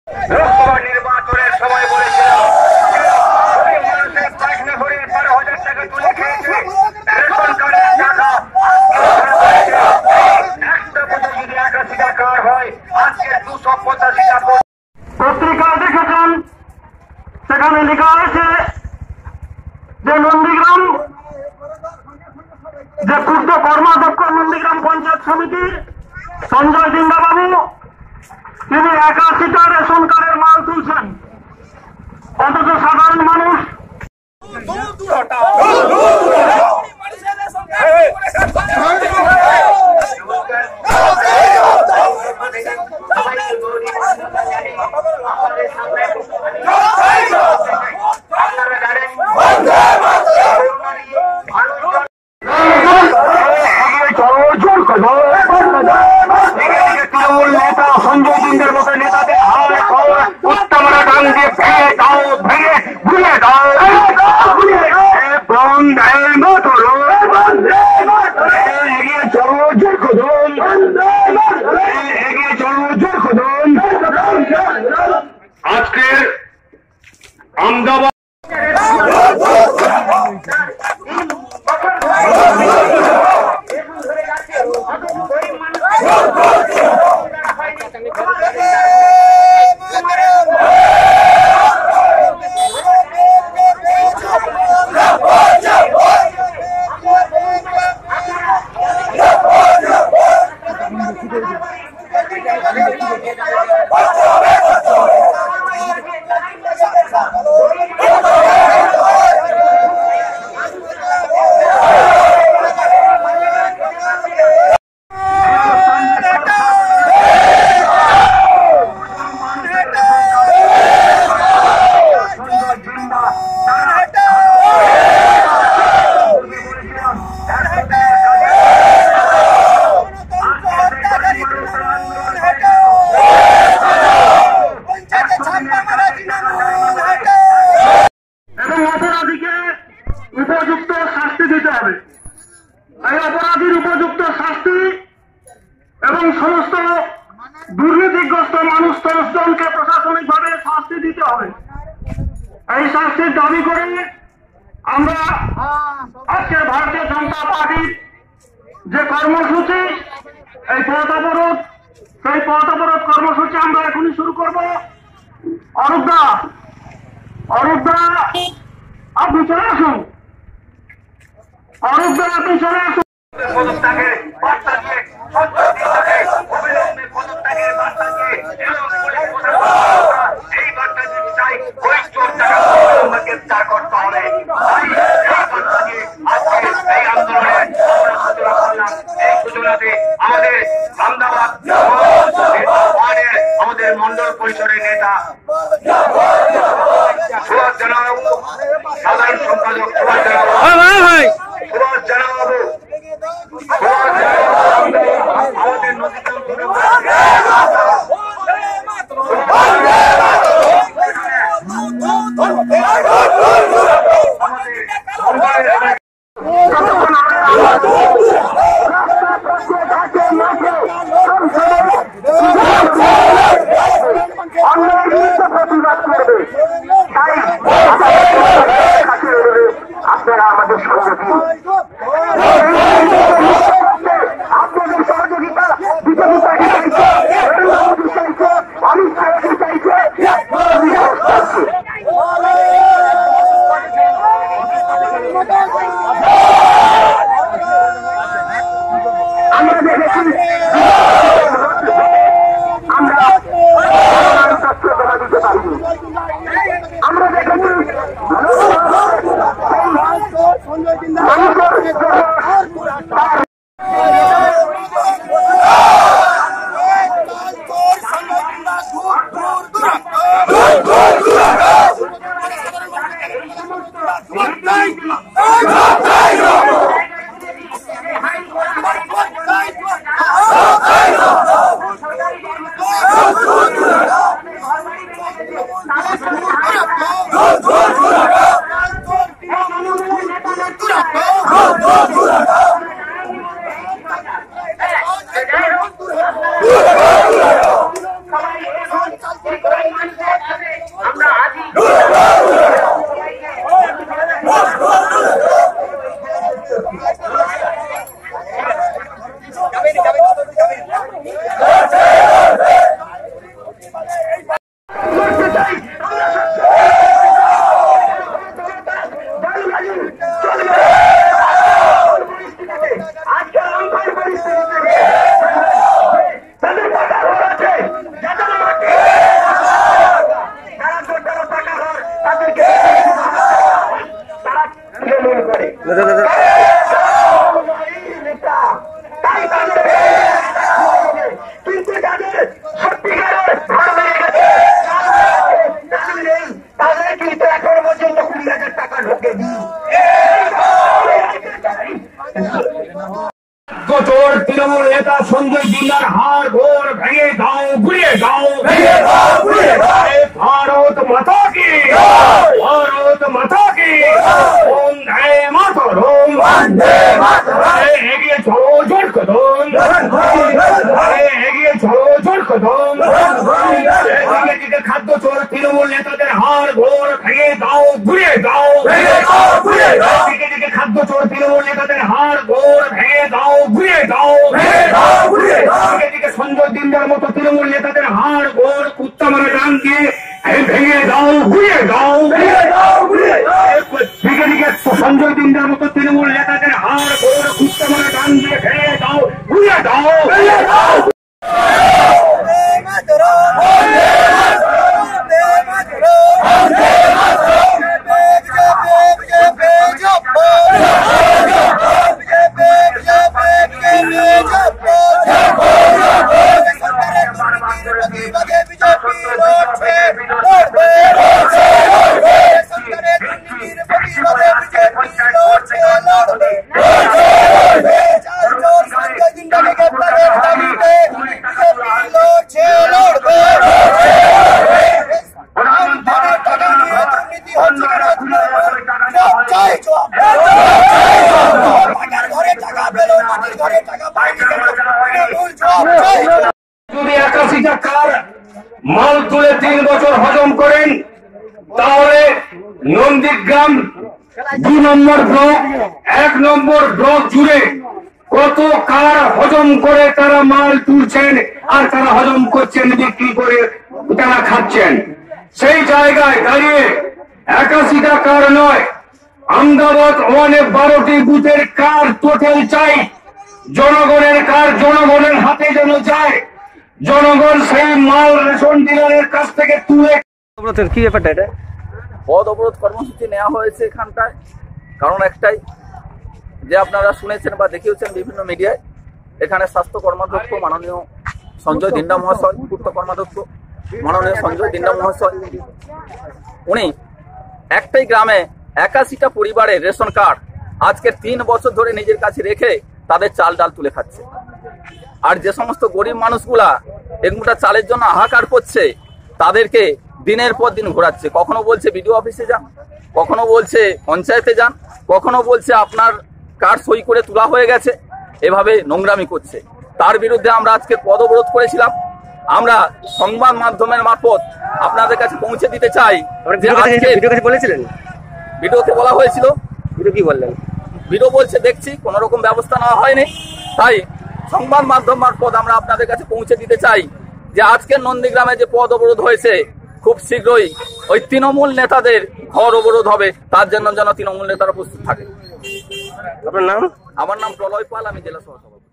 লোকসভা নির্বাচনের সময় বলেছিলাম মানুষের পায়খানা করে 12,000 টাকা তুলে খেয়েছে, রেশন কার্ডের টাকা একটা বছর যদি 81টা কার্ড হয় আজকে 285টা। পত্রিকা দেখেছেন, সেখানে লেখা হয়েছে যে নন্দীগ্রাম, যে ক্ষুদ্র কর্মাধ্যক্ষ নন্দীগ্রাম পঞ্চায়েত সমিতির সঞ্জয় জিন্দা বাবু, তিনি 81টা রেশন কার্ডের মাল তুলছেন, অথচ সাধারণ মানুষ তৃণমূল নেতা সঞ্জয় সিংহের মতো নেতাদের উত্তমরা ডাঙ্গে ভেঙে দাও, ভেঙে ঘুরে দাও, এগিয়ে চলো জোর খোদন, এগিয়ে চলো জোর খোদন। আজকের আমদাবাদ উপযুক্ত শাস্তি দিতে হবে। এই অপরাধীর উপযুক্ত শাস্তি এবং সমস্ত দুর্নীতিগ্রস্ত মানুষ 10 জনকে প্রশাসনিকভাবে শাস্তি দিতে হবে। এই শাস্তির দাবি করে আমরা আজকের ভারতীয় জনতা পার্টির যে কর্মসূচি, এই পথ অবরোধ, সেই পথ অবরোধ কর্মসূচি আমরা এখনই শুরু করব। অরূপদা, আপনি চলে আসুন। অরূপদা, আপনি চলে আসুন। পদত্যাগের বার্তা দিয়ে, অবিলম্বে পদত্যাগের বার্তা দিয়ে এই বার্তা দিতে চাই, ওই চোর টাকা গ্রেপ্তার করতে হবে। এই বার্তা দিয়ে আজকে এই আন্দোলনে আমরা সূচনা করলাম। এই সূচনাতে আমাদের আমদাবাদ ওয়ার্ডের আমাদের মন্ডল পরিষদের নেতা সুভাষ জানাবাবু, সাধারণ সম্পাদক সুভাষ জানাবাবু, আমাদের নদীগ্রাম আপনারা আমাদের সঙ্গে দিন। আপনাদের সহযোগিতা বিজেপি পার্টি চাইছে, নরেন্দ্র মোদী চাইছে, অমিত শাহ চাইছে, আমরা দেখেছি আমরা তথ্য জমা দিতে পারিনি। আমরা দেখেছি আমরা আজই কঠোর তৃণমূল নেতা সঞ্জয় জিন্দার হাড় ঘোর ভেঙে দাও ঘুরিয়ে দাও ভারত মাতা কি ভারত মাতা কি বন্দে মাতরম এগিয়ে চলো জোর কদম এগিয়ে চলো জোর কদম এদিকে খাদ্য চোর তৃণমূল নেতাদের হাড় ঘোর ভেঙে দাও ঘুরিয়ে দাও এদিকে খাদ্য চোর তৃণমূল নেতাদের হাড় ঘোর ভেঙে দাও ঘুরিয়ে দাও এদিকে সঞ্জয় দিনদার মতো তৃণমূল নেতাদের হাড় ঘোর কুত্তা মারা ডান দিয়ে ভেঙে দাও ঘুরিয়ে দাও দিকে সঞ্জয় দিনদার মতো তৃণমূল নেতাদের হাড় ঘোর কুত্তা মারা ডান দিয়ে ভেঙে দাও ঘুরিয়ে দাও যদি 81 টাকার মাল তুলে 3 বছর হজম করেন তাহলে নন্দীগ্রাম 2 নম্বর ব্লক 1 নম্বর ব্লক জুড়ে কত কার হজম করে তারা মাল তুলছেন আর তারা হজম করছেন বিক্রি করে তারা খাচ্ছেন সেই জায়গায় দাঁড়িয়ে 81 টাকার নয় আহমেদাবাদ 12টি বুথের কার টোটাল চাই জনগণের কার জনগণের হাতে যেন যায় জনগণ সেই মাল রেশন ডিলারের কাছ থেকে তুলে কি ব্যাপারটা এটা পদ অবরোধ কর্মসূচি নেওয়া হয়েছে এখানটায় কারণ একটাই যে আপনারা শুনেছেন বা দেখিয়েছেন বিভিন্ন মিডিয়ায় এখানে স্বাস্থ্য কর্মাধ্যক্ষ মাননীয় সঞ্জয় দিন্ডা মহাশয় পূর্ত কর্মাধ্যক্ষ মাননীয় সঞ্জয় দিন্ডা মহাশয় উনি একটাই গ্রামে 81টা পরিবারের রেশন কার্ড আজকের 3 বছর ধরে নিজের কাছে রেখে তাদের চাল ডাল তুলে খাচ্ছে আর যে সমস্ত গরিব মানুষগুলা এগুলা চালের জন্য হাহাকার করছে তাদেরকে দিনের পর দিন ঘোরাচ্ছে কখনো বলছে বিডিও অফিসে যান কখনো বলছে পঞ্চায়েতে যান কখনো বলছে আপনার কার্ড সই করে তোলা হয়ে গেছে এভাবে নোংরামি করছে তার বিরুদ্ধে আমরা আজকে পদ অবরোধ করেছিলাম আমরা সংবাদ মাধ্যমের মারফত আপনাদের কাছে পৌঁছে দিতে চাই যে আজকে বলেছিলেন ভিডিওতে বলা হয়েছিল ভিডিও কি বললেন ভিডিও বলছে দেখছি কোন রকম ব্যবস্থা নেওয়া হয়নি তাই সংবাদ মাধ্যম মারফত আমরা আপনাদের কাছে পৌঁছে দিতে চাই যে আজকের নন্দীগ্রামে যে পদ অবরোধ হয়েছে খুব শীঘ্রই ওই তৃণমূল নেতাদের ঘর অবরোধ হবে তার জন্য যেন তৃণমূল নেতারা প্রস্তুত থাকে আপনার নাম আমার নাম প্রলয় পাল আমি জেলা সভাপতি